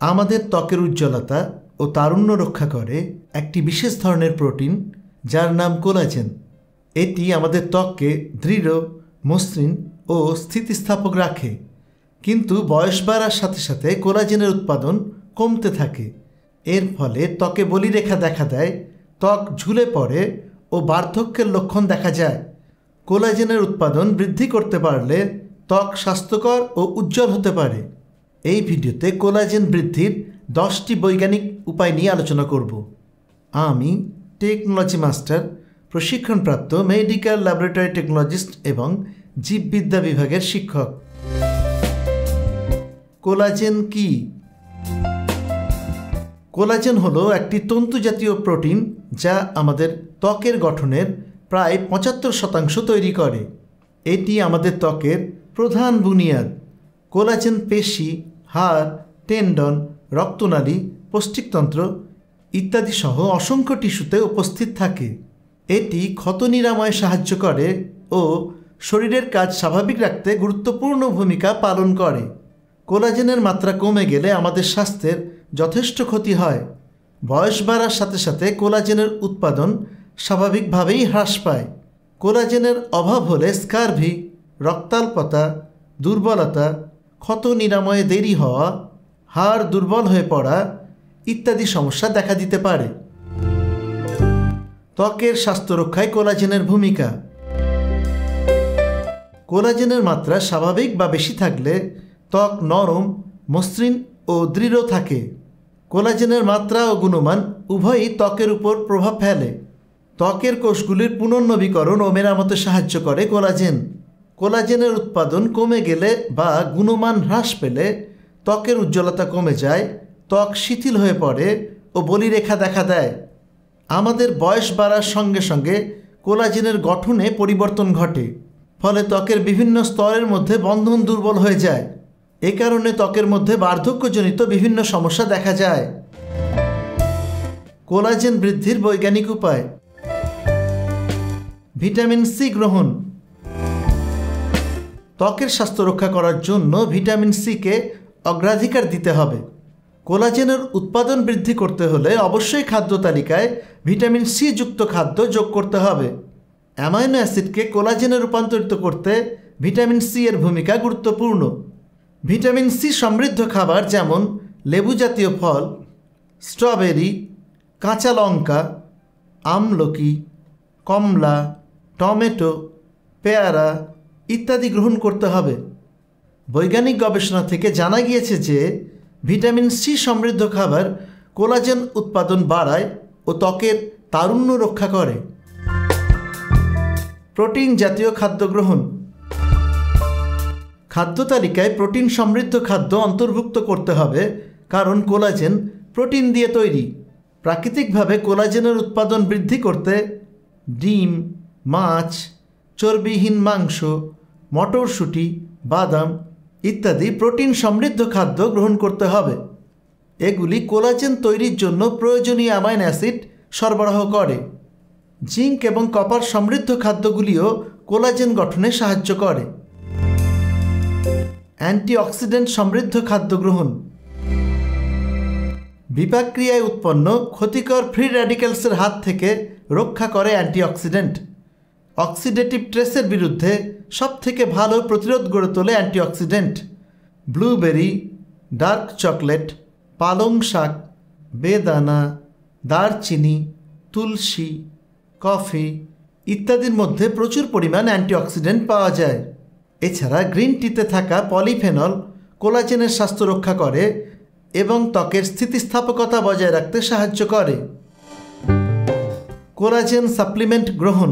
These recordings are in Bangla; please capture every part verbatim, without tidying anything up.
আমাদের ত্বকের উজ্জ্বলতা ও তারুণ্য রক্ষা করে একটি বিশেষ ধরনের প্রোটিন যার নাম কোলাজেন। এটি আমাদের ত্বককে দৃঢ়, মসৃণ ও স্থিতিস্থাপক রাখে। কিন্তু বয়স বাড়ার সাথে সাথে কোলাজেনের উৎপাদন কমতে থাকে। এর ফলে ত্বকে বলিরেখা দেখা দেয়, ত্বক ঝুলে পড়ে ও বার্ধক্যের লক্ষণ দেখা যায়। কোলাজেনের উৎপাদন বৃদ্ধি করতে পারলে ত্বক স্বাস্থ্যকর ও উজ্জ্বল হতে পারে। এই ভিডিওতে কোলাজেন বৃদ্ধির দশটি বৈজ্ঞানিক উপায় নিয়ে আলোচনা করব। আমি টেকনোলজি মাস্টার, প্রশিক্ষণপ্রাপ্ত মেডিকেল ল্যাবরেটরি টেকনোলজিস্ট এবং জীববিদ্যা বিভাগের শিক্ষক। কোলাজেন কি? কোলাজেন হলো একটি তন্তু জাতীয় প্রোটিন যা আমাদের ত্বকের গঠনের প্রায় পঁচাত্তর শতাংশ তৈরি করে। এটি আমাদের ত্বকের প্রধান বুনিয়াদ। কোলাজেন পেশি, হাড়, টেন্ডন, রক্তনালী, পৌষ্টিকতন্ত্র ইত্যাদি সহ অসংখ্য টিস্যুতে উপস্থিত থাকে। এটি ক্ষত নিরাময়ে সাহায্য করে ও শরীরের কাজ স্বাভাবিক রাখতে গুরুত্বপূর্ণ ভূমিকা পালন করে। কোলাজেনের মাত্রা কমে গেলে আমাদের স্বাস্থ্যের যথেষ্ট ক্ষতি হয়। বয়স বাড়ার সাথে সাথে কোলাজেনের উৎপাদন স্বাভাবিকভাবেই হ্রাস পায়। কোলাজেনের অভাব হলে স্কারভি, রক্তাল্পতা, দুর্বলতা, ক্ষত নিরাময়ে দেরি হওয়া, হাড় দুর্বল হয়ে পড়া ইত্যাদি সমস্যা দেখা দিতে পারে। ত্বকের স্বাস্থ্য রক্ষায় কোলাজেনের ভূমিকা। কোলাজেনের মাত্রা স্বাভাবিক বা বেশি থাকলে ত্বক নরম, মসৃণ ও দৃঢ় থাকে। কোলাজেনের মাত্রা ও গুণমান উভয়ই ত্বকের উপর প্রভাব ফেলে। ত্বকের কোষগুলির পুনর্নবীকরণ ও মেরামতে সাহায্য করে কোলাজেন। কোলাজেনের উৎপাদন কমে গেলে বা গুণমান হ্রাস পেলে ত্বকের উজ্জ্বলতা কমে যায়, ত্বক শিথিল হয়ে পড়ে ও বলিরেখা দেখা দেয়। আমাদের বয়স বাড়ার সঙ্গে সঙ্গে কোলাজেনের গঠনে পরিবর্তন ঘটে, ফলে ত্বকের বিভিন্ন স্তরের মধ্যে বন্ধন দুর্বল হয়ে যায়। এ কারণে ত্বকের মধ্যে বার্ধক্যজনিত বিভিন্ন সমস্যা দেখা যায়। কোলাজেন বৃদ্ধির বৈজ্ঞানিক উপায়। ভিটামিন সি গ্রহণ। ত্বকের স্বাস্থ্য রক্ষা করার জন্য ভিটামিন সিকে অগ্রাধিকার দিতে হবে। কোলাজেনের উৎপাদন বৃদ্ধি করতে হলে অবশ্যই খাদ্য তালিকায় ভিটামিন সি যুক্ত খাদ্য যোগ করতে হবে। অ্যামাইনো অ্যাসিডকে কোলাজেনে রূপান্তরিত করতে ভিটামিন সি এর ভূমিকা গুরুত্বপূর্ণ। ভিটামিন সি সমৃদ্ধ খাবার যেমন লেবু জাতীয় ফল, স্ট্রবেরি, কাঁচা লঙ্কা, আমলকি, কমলা, টমেটো, পেয়ারা ইত্যাদি গ্রহণ করতে হবে। বৈজ্ঞানিক গবেষণা থেকে জানা গিয়েছে যে ভিটামিন সি সমৃদ্ধ খাবার কোলাজেন উৎপাদন বাড়ায় ও ত্বকের তারুণ্য রক্ষা করে। প্রোটিন জাতীয় খাদ্য গ্রহণ। খাদ্য তালিকায় প্রোটিন সমৃদ্ধ খাদ্য অন্তর্ভুক্ত করতে হবে, কারণ কোলাজেন প্রোটিন দিয়ে তৈরি। প্রাকৃতিকভাবে কোলাজেনের উৎপাদন বৃদ্ধি করতে ডিম, মাছ, চর্বিহীন মাংস, মটরশুঁটি, বাদাম ইত্যাদি প্রোটিন সমৃদ্ধ খাদ্য গ্রহণ করতে হবে। এগুলি কোলাজেন তৈরির জন্য প্রয়োজনীয় অ্যামাইনো অ্যাসিড সরবরাহ করে। জিঙ্ক এবং কপার সমৃদ্ধ খাদ্যগুলিও কোলাজেন গঠনে সাহায্য করে। অ্যান্টিঅক্সিডেন্ট সমৃদ্ধ খাদ্য গ্রহণ। বিপাকক্রিয়ায় উৎপন্ন ক্ষতিকর ফ্রি র্যাডিক্যালসের হাত থেকে রক্ষা করে অ্যান্টিঅক্সিডেন্ট। অক্সিডেটিভ স্ট্রেসের বিরুদ্ধে সবথেকে ভালো প্রতিরোধ গড়ে তোলে অ্যান্টিঅক্সিডেন্ট। ব্লুবেরি, ডার্ক চকলেট, পালং শাক, বেদানা, দারচিনি, তুলসী, কফি ইত্যাদির মধ্যে প্রচুর পরিমাণ অ্যান্টিঅক্সিডেন্ট পাওয়া যায়। এছাড়া গ্রিন টিতে থাকা পলিফেনল কোলাজেনের স্বাস্থ্য রক্ষা করে এবং ত্বকের স্থিতিস্থাপকতা বজায় রাখতে সাহায্য করে। কোলাজেন সাপ্লিমেন্ট গ্রহণ।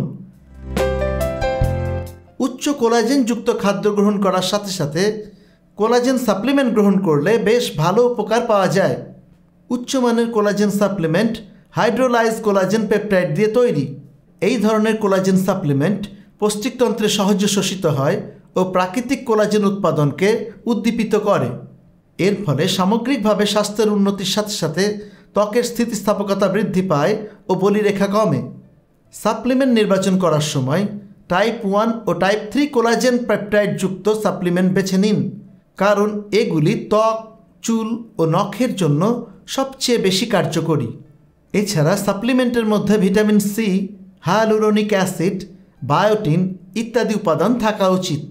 উচ্চ কোলাজেন যুক্ত খাদ্য গ্রহণ করার সাথে সাথে কোলাজেন সাপ্লিমেন্ট গ্রহণ করলে বেশ ভালো উপকার পাওয়া যায়। উচ্চমানের collagen supplement hydrolyse collagen peptide দিয়ে তৈরি। এই ধরনের কোলাজেন সাপ্লিমেন্ট পৌষ্টিকতন্ত্রে সহজে শোষিত হয় ও প্রাকৃতিক কোলাজেন উৎপাদনকে উদ্দীপিত করে। এর ফলে সামগ্রিকভাবে স্বাস্থ্যের উন্নতির সাথে সাথে ত্বকের স্থিতিস্থাপকতা বৃদ্ধি পায় ও বলিরেখা কমে। সাপ্লিমেন্ট নির্বাচন করার সময় টাইপ ওয়ান ও টাইপ থ্রি কোলাজেন পেপটাইড যুক্ত সাপ্লিমেন্ট বেছে নিন, কারণ এগুলি ত্বক, চুল ও নখের জন্য সবচেয়ে বেশি কার্যকরী। এছাড়া সাপ্লিমেন্টের মধ্যে vitamin C, hyaluronic acid, biotin ইত্যাদি উপাদান থাকা উচিত।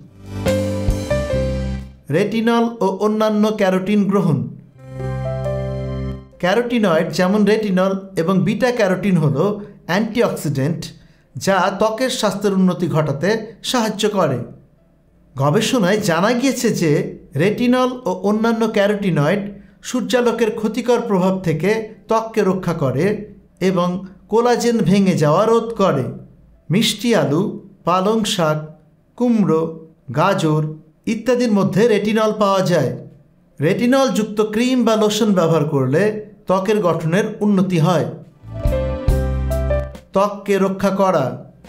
রেটিনল ও অন্যান্য ক্যারোটিন গ্রহণ। ক্যারোটিনয়েড যেমন রেটিনল এবং বিটা ক্যারোটিন হল অ্যান্টিঅক্সিডেন্ট যা ত্বকের স্বাস্থ্যের উন্নতি ঘটাতে সাহায্য করে। গবেষণায় জানা গিয়েছে যে রেটিনল ও অন্যান্য ক্যারোটিনয়েড সূর্যালোকের ক্ষতিকর প্রভাব থেকে ত্বককে রক্ষা করে এবং কোলাজেন ভেঙে যাওয়া রোধ করে। মিষ্টি আলু, পালং শাক, কুমড়ো, গাজর ইত্যাদির মধ্যে রেটিনল পাওয়া যায়। রেটিনল যুক্ত ক্রিম বা লোশন ব্যবহার করলে ত্বকের গঠনের উন্নতি হয়। ত্বককে রক্ষা করা।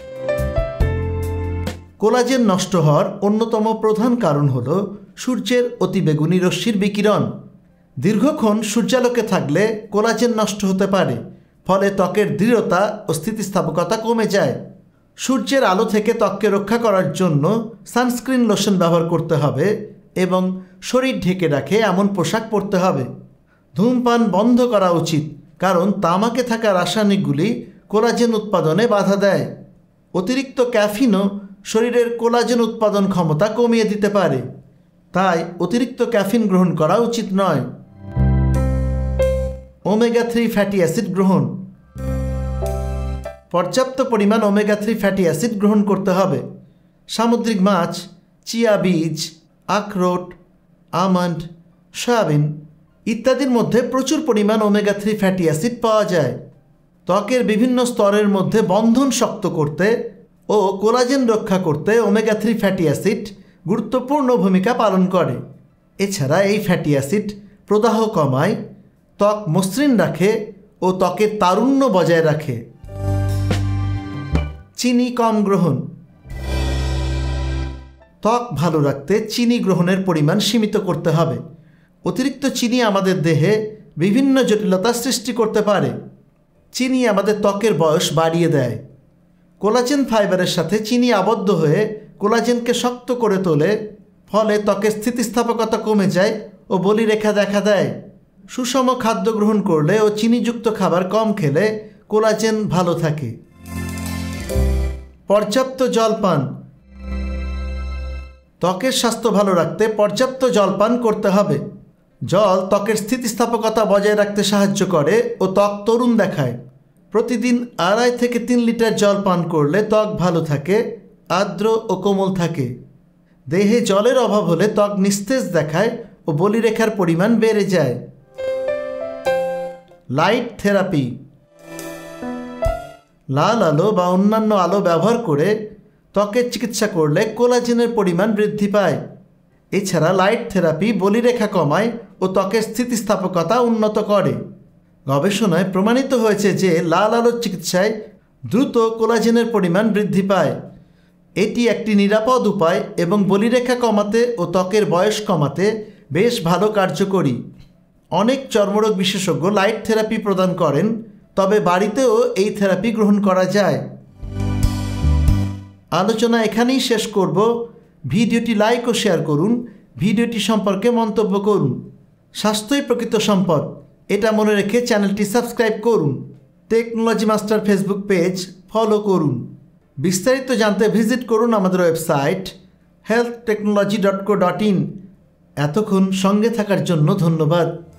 কোলাজেন নষ্ট হওয়ার অন্যতম প্রধান কারণ হল সূর্যের অতিবেগুনি রশ্মির বিকিরণ। দীর্ঘক্ষণ সূর্যালোকে থাকলে কোলাজেন নষ্ট হতে পারে, ফলে ত্বকের দৃঢ়তা ও স্থিতিস্থাপকতা কমে যায়। সূর্যের আলো থেকে ত্বককে রক্ষা করার জন্য সানস্ক্রিন লোশন ব্যবহার করতে হবে এবং শরীর ঢেকে রাখে এমন পোশাক পরতে হবে। ধূমপান বন্ধ করা উচিত, কারণ তামাকে থাকা রাসায়নিকগুলি কোলাজেন উৎপাদনে বাধা দেয়। অতিরিক্ত ক্যাফিনও শরীরের কোলাজেন উৎপাদন ক্ষমতা কমিয়ে দিতে পারে, তাই অতিরিক্ত ক্যাফিন গ্রহণ করা উচিত নয়। ওমেগা থ্রি ফ্যাটি অ্যাসিড গ্রহণ। পর্যাপ্ত পরিমাণ ওমেগা থ্রি ফ্যাটি অ্যাসিড গ্রহণ করতে হবে। সামুদ্রিক মাছ, চিয়া বীজ, আখরোট, আমন্ড, সয়াবিন ইত্যাদির মধ্যে প্রচুর পরিমাণ ওমেগা থ্রি ফ্যাটি অ্যাসিড পাওয়া যায়। ত্বকের বিভিন্ন স্তরের মধ্যে বন্ধন শক্ত করতে ও কোলাজেন রক্ষা করতে ওমেগা থ্রি ফ্যাটি অ্যাসিড গুরুত্বপূর্ণ ভূমিকা পালন করে। এছাড়া এই ফ্যাটি অ্যাসিড প্রদাহ কমায়, ত্বক মসৃণ রাখে ও ত্বকের তারুণ্য বজায় রাখে। চিনি কম গ্রহণ। ত্বক ভালো রাখতে চিনি গ্রহণের পরিমাণ সীমিত করতে হবে। অতিরিক্ত চিনি আমাদের দেহে বিভিন্ন জটিলতা সৃষ্টি করতে পারে। চিনি আমাদের ত্বকের বয়স বাড়িয়ে দেয়। কোলাজেন ফাইবারের সাথে চিনি আবদ্ধ হয়ে কোলাজেনকে শক্ত করে তোলে, ফলে ত্বকের স্থিতিস্থাপকতা কমে যায় ও বলিরেখা দেখা দেয়। সুষম খাদ্য গ্রহণ করলে ও চিনিযুক্ত খাবার কম খেলে কোলাজেন ভালো থাকে। পর্যাপ্ত জল পান। ত্বকের স্বাস্থ্য ভালো রাখতে পর্যাপ্ত জল পান করতে হবে। জল ত্বকের স্থিতিস্থাপকতা বজায় রাখতে সাহায্য করে ও ত্বক তরুণ দেখায়। প্রতিদিন আড়াই থেকে তিন লিটার জল পান করলে ত্বক ভালো থাকে, আর্দ্র ও কোমল থাকে। দেহে জলের অভাব হলে ত্বক নিস্তেজ দেখায় ও বলিরেখার পরিমাণ বেড়ে যায়। Light therapy. লাল আলো বা অন্যান্য আলো ব্যবহার করে ত্বকের চিকিৎসা করলে কোলাজেনের পরিমাণ বৃদ্ধি পায়। এছাড়া লাইট থেরাপি বলিরেখা কমায় ও ত্বকের স্থিতিস্থাপকতা উন্নত করে। গবেষণায় প্রমাণিত হয়েছে যে লাল আলোর চিকিৎসায় দ্রুত কোলাজেনের পরিমাণ বৃদ্ধি পায়। এটি একটি নিরাপদ উপায় এবং বলিরেখা কমাতে ও ত্বকের বয়স কমাতে বেশ ভালো কার্যকরী। অনেক চর্মরোগ বিশেষজ্ঞ লাইট থেরাপি প্রদান করেন, তবে বাড়িতেও এই থেরাপি গ্রহণ করা যায়। আলোচনা এখানেই শেষ করব। ভিডিওটি লাইক ও শেয়ার করুন। ভিডিওটি সম্পর্কে মন্তব্য করুন। স্বাস্থ্যই প্রকৃত সম্পদ, এটা মনে রেখে চ্যানেলটি সাবস্ক্রাইব করুন। Technology master Facebook page follow করুন। বিস্তারিত জানতে ভিজিট করুন আমাদের website health technology dot co dot in. এতক্ষণ সঙ্গে থাকার জন্য ধন্যবাদ।